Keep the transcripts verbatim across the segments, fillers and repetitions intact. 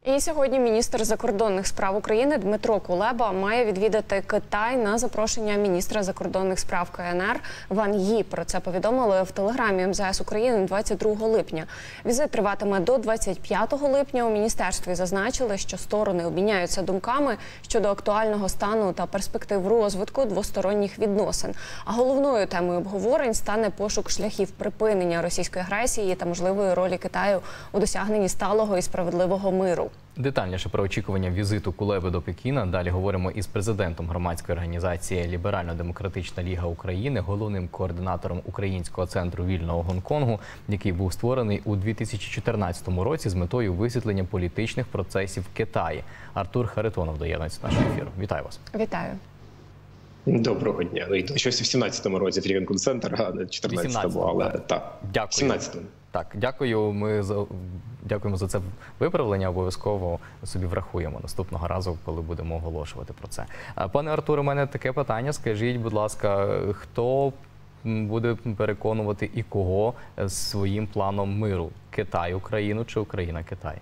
І сьогодні міністр закордонних справ України Дмитро Кулеба має відвідати Китай на запрошення міністра закордонних справ КНР Ван Ї. Про це повідомили в телеграмі ем зе ес України двадцять другого липня. Візит триватиме до двадцять п'ятого липня. У міністерстві зазначили, що сторони обміняються думками щодо актуального стану та перспектив розвитку двосторонніх відносин. А головною темою обговорень стане пошук шляхів припинення російської агресії та можливої ролі Китаю у досягненні сталого і справедливого миру. Детальніше про очікування візиту Кулеби до Пекіна далі говоримо із президентом громадської організації «Ліберально-демократична ліга України», головним координатором Українського центру вільного Гонконгу, який був створений у дві тисячі чотирнадцятому році з метою висвітлення політичних процесів в Китаї. Артур Харитонов доєднується до нашого ефіру. Вітаю вас. Вітаю. Доброго дня. Ну, щось в сімнадцятому році Фрівенкун Центр, а не чотирнадцятому, але так. Дякую. сімнадцятому. Так, дякую. Ми за дякуємо за це виправлення. Обов'язково собі врахуємо наступного разу, коли будемо оголошувати про це. Пане Артуре, у мене таке питання. Скажіть, будь ласка, хто буде переконувати і кого своїм планом миру? Китай Україну чи Україна Китай?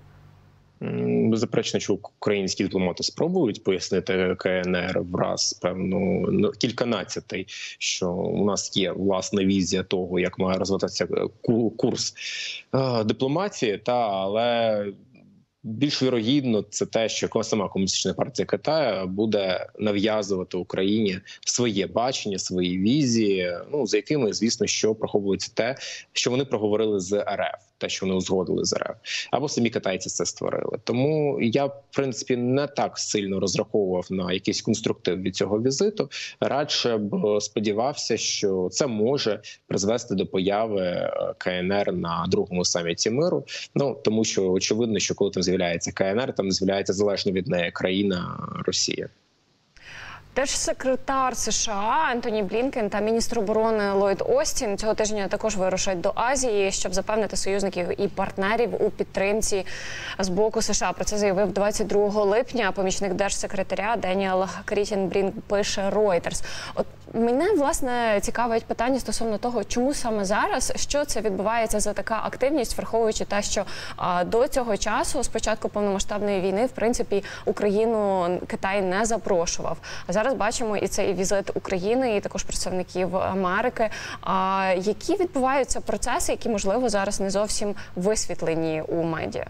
Беззаперечно, що українські дипломати спробують пояснити КНР враз, певно, кільканадцятий, що у нас є власна візія того, як має розвиватися курс дипломатії, та але більш вірогідно це те, що сама Комуністична партія Китаю буде нав'язувати Україні своє бачення, свої візії, ну за якими, звісно, що приховується те, що вони проговорили з ер еф, те, що вони узгодили з ер еф, або самі китайці це створили. Тому я, в принципі, не так сильно розраховував на якийсь конструктив від цього візиту. Радше б сподівався, що це може призвести до появи КНР на другому саміті миру. Ну тому що очевидно, що коли там з'являється КНР, там з'являється залежно від неї країна Росія. Держсекретар США Ентоні Блінкен та міністр оборони Ллойд Остін цього тижня також вирушать до Азії, щоб запевнити союзників і партнерів у підтримці з боку США. Про це заявив двадцять другого липня помічник держсекретаря Деніел Крітенбрінг, пише Reuters. От мене, власне, цікавить питання стосовно того, чому саме зараз, що це відбувається за така активність, враховуючи те, що а, до цього часу, з початку повномасштабної війни, в принципі, Україну Китай не запрошував. А зараз бачимо і цей візит України, і також представників Америки. А які відбуваються процеси, які, можливо, зараз не зовсім висвітлені у медіа?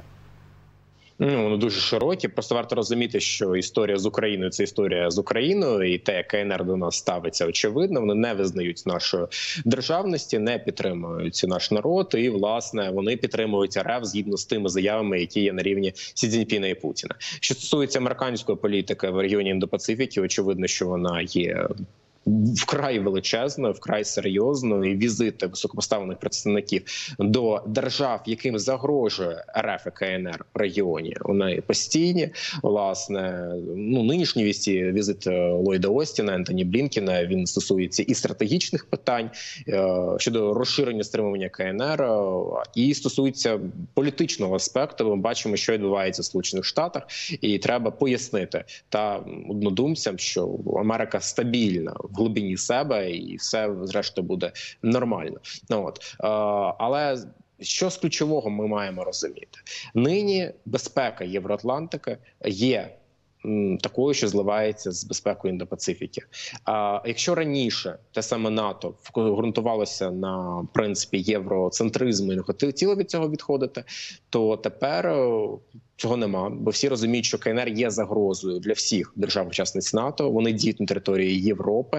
Ну, воно дуже широкі. Просто варто розуміти, що історія з Україною – це історія з Україною, і те, як КНР до нас ставиться, очевидно. Вони не визнають нашої державності, не підтримують наш народ, і, власне, вони підтримують ер еф згідно з тими заявами, які є на рівні Сі Цзіньпіна і Путіна. Що стосується американської політики в регіоні Індо-Пацифіки, очевидно, що вона є вкрай величезною, вкрай серйозною, і візити високопоставлених представників до держав, яким загрожує ер еф і КНР в регіоні, вони постійні. Власне, ну нинішній візит, візит Ллойда Остіна, Ентоні Блінкена, він стосується і стратегічних питань щодо розширення стримування КНР, і стосується політичного аспекту. Ми бачимо, що відбувається в Сполучених Штатах, і треба пояснити та однодумцям, що Америка стабільна в глибині себе, і все, зрештою, буде нормально. Ну, от. Але що з ключового ми маємо розуміти? Нині безпека Євроатлантики є такою, що зливається з безпекою Індо-Пацифіки. А якщо раніше те саме НАТО ґрунтувалося на принципі євроцентризму і не хотіло від цього відходити, то тепер цього нема, бо всі розуміють, що КНР є загрозою для всіх держав-учасниць НАТО, вони діють на території Європи.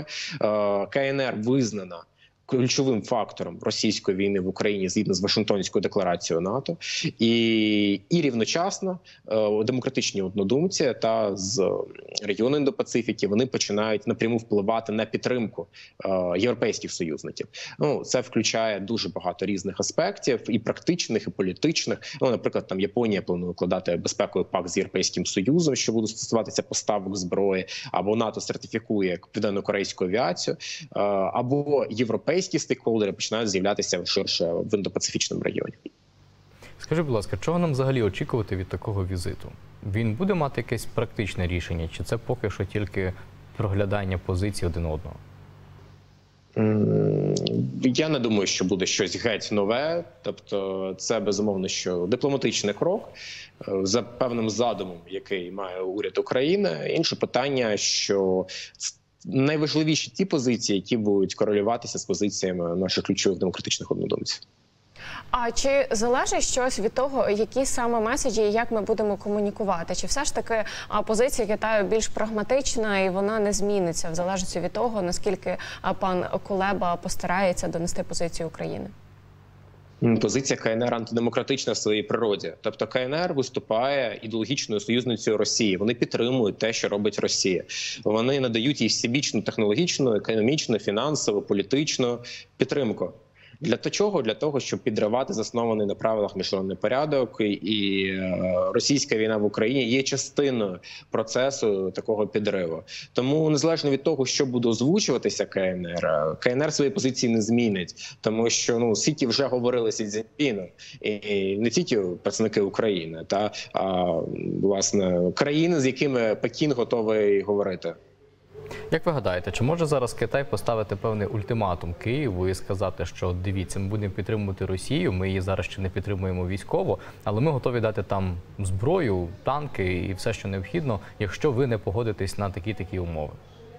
КНР визнана ключовим фактором російської війни в Україні згідно з Вашингтонською декларацією НАТО, і, і рівночасно е, демократичні однодумці та з регіону Індо-Пацифіки вони починають напряму впливати на підтримку е, європейських союзників. Ну, це включає дуже багато різних аспектів, і практичних, і політичних. Ну, наприклад, там Японія планує укладати безпековий пакт з Європейським Союзом, що буде стосуватися поставок зброї, або НАТО сертифікує південно-корейську авіацію, е, або європейські Європейські стейкхолдери починають з'являтися ширше в Індо-Пацифічному регіоні. Скажи, будь ласка, чого нам взагалі очікувати від такого візиту? Він буде мати якесь практичне рішення, чи це поки що тільки проглядання позицій один одного? Я не думаю, що буде щось геть нове. Тобто це, безумовно, що дипломатичний крок за певним задумом, який має уряд України. Інше питання, що найважливіші ті позиції, які будуть корелюватися з позиціями наших ключових демократичних однодумців. А чи залежить щось від того, які саме меседжі і як ми будемо комунікувати? Чи все ж таки позиція Китаю більш прагматична і вона не зміниться в залежності від того, наскільки пан Кулеба постарається донести позицію України? Позиція КНР антидемократична в своїй природі. Тобто КНР виступає ідеологічною союзницею Росії. Вони підтримують те, що робить Росія. Вони надають їй всебічну технологічну, економічну, фінансову, політичну підтримку. Для чого? Для того, щоб підривати заснований на правилах міжнародний порядок, і російська війна в Україні є частиною процесу такого підриву. Тому незалежно від того, що буде озвучуватися КНР, КНР свої позиції не змінить, тому що ну скільки вже говорили Сі Цзіньпіном, і не тільки представники України, та а власне країни, з якими Пекін готовий говорити. Як ви гадаєте, чи може зараз Китай поставити певний ультиматум Києву і сказати, що дивіться, ми будемо підтримувати Росію, ми її зараз ще не підтримуємо військово, але ми готові дати там зброю, танки і все, що необхідно, якщо ви не погодитесь на такі-такі умови?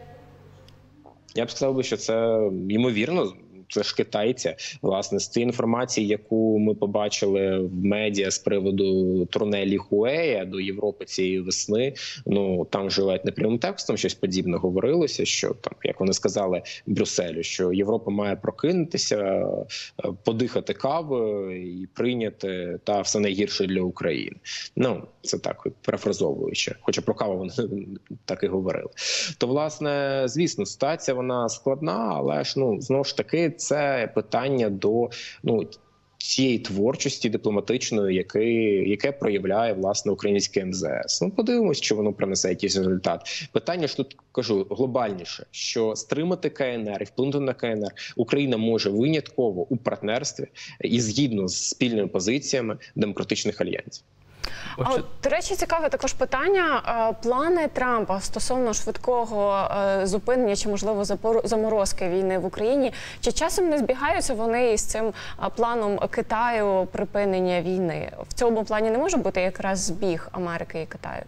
Я б сказав, що це ймовірно. Це ж китайці. Власне, з тієї інформації, яку ми побачили в медіа з приводу турне Хуея до Європи цієї весни, ну там вже ледь не прямим текстом щось подібне говорилося, що там, як вони сказали Брюсселю, що Європа має прокинутися, подихати кавою і прийняти та все найгірше для України. Ну, це так, перефразовуючи, хоча про каву вони так і говорили. То, власне, звісно, ситуація вона складна, але ж, ну, знову ж таки, це питання до ну цієї творчості дипломатичної, яке, яке проявляє власне українське ем зе ес. Ну подивимось, чи воно принесе якийсь результат. Питання ж тут кажу глобальніше, що стримати КНР і вплинути на КНР Україна може винятково у партнерстві і згідно з спільними позиціями демократичних альянсів. А от, до речі, цікаве також питання. Плани Трампа стосовно швидкого зупинення чи, можливо, заморозки війни в Україні. Чи часом не збігаються вони із цим планом Китаю припинення війни? В цьому плані не може бути якраз збіг Америки і Китаю?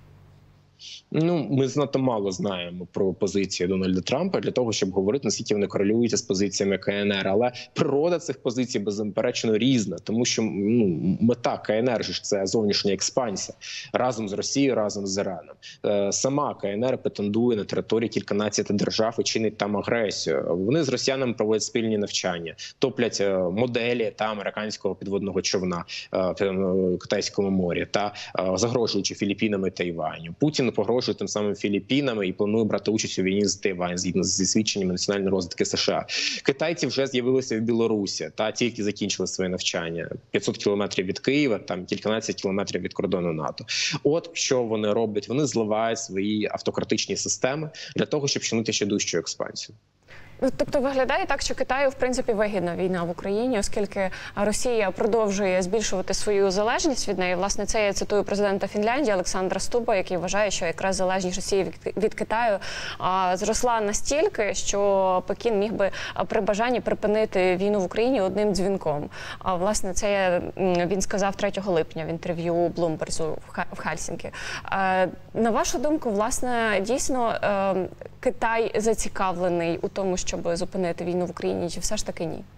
Ну, ми занадто мало знаємо про позиції Дональда Трампа для того, щоб говорити, наскільки вони корелюються з позиціями КНР. Але природа цих позицій беззаперечно різна, тому що ну, мета КНР ж це зовнішня експансія разом з Росією, разом з Іраном. Сама КНР претендує на території кільканадцять держав і чинить там агресію. Вони з росіянами проводять спільні навчання, топлять моделі та американського підводного човна в Китайському морі та загрожуючи Філіппінами та Тайваню. Путін погрожує тим самим Філіппінами і планує брати участь у війні з Тайвань, згідно зі свідченнями національної розвідки США. Китайці вже з'явилися в Білорусі, та тільки закінчили своє навчання. п'ятсот кілометрів від Києва, там кільканадцять кілометрів від кордону НАТО. От що вони роблять? Вони зливають свої автократичні системи для того, щоб чинити ще дужчу експансію. Тобто виглядає так, що Китаю, в принципі, вигідна війна в Україні, оскільки Росія продовжує збільшувати свою залежність від неї. Власне, це я цитую президента Фінляндії Олександра Стуба, який вважає, що якраз залежність Росії від, від Китаю а, зросла настільки, що Пекін міг би при бажанні припинити війну в Україні одним дзвінком. А, власне, це він сказав третього липня в інтерв'ю Блумберзу в Хельсінкі. А, на вашу думку, власне, дійсно а, Китай зацікавлений у тому, щоб зупинити війну в Україні, чи все ж таки ні?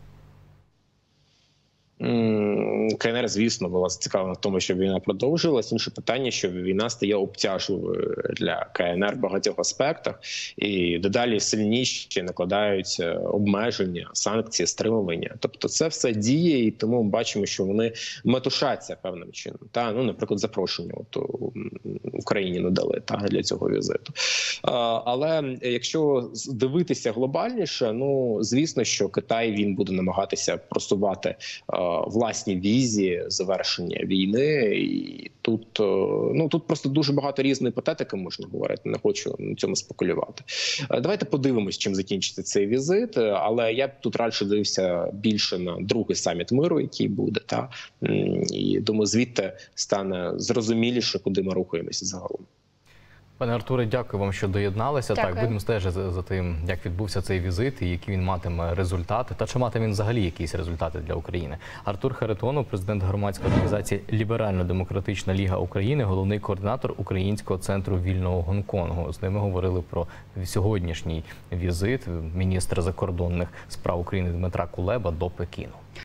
КНР, звісно, була зацікавлена в тому, щоб війна продовжилась. Інше питання, що війна стає обтяжливою для КНР в багатьох аспектах, і дедалі сильніші накладаються обмеження, санкції, стримування. Тобто це все діє, і тому ми бачимо, що вони метушаться певним чином. Та, ну, наприклад, запрошення от, Україні надали та, для цього візиту. А, але якщо дивитися глобальніше, ну, звісно, що Китай він буде намагатися просувати а, власні візії завершення війни, і тут ну тут просто дуже багато різної іпотетики можна говорити. Не хочу на цьому спекулювати. Давайте подивимось, чим закінчиться цей візит. Але я б тут радше дивився більше на другий саміт миру, який буде, та і думаю, звідти стане зрозуміліше, куди ми рухаємося загалом. Пане Артуре, дякую вам, що доєдналися. Дякую. Так, будемо стежити за, за тим, як відбувся цей візит і які він матиме результати. Та чи матиме він взагалі якісь результати для України? Артур Харитонов, президент громадської організації Ліберально-демократична ліга України, головний координатор Українського центру вільного Гонконгу. З ними говорили про сьогоднішній візит міністра закордонних справ України Дмитра Кулеба до Пекіну.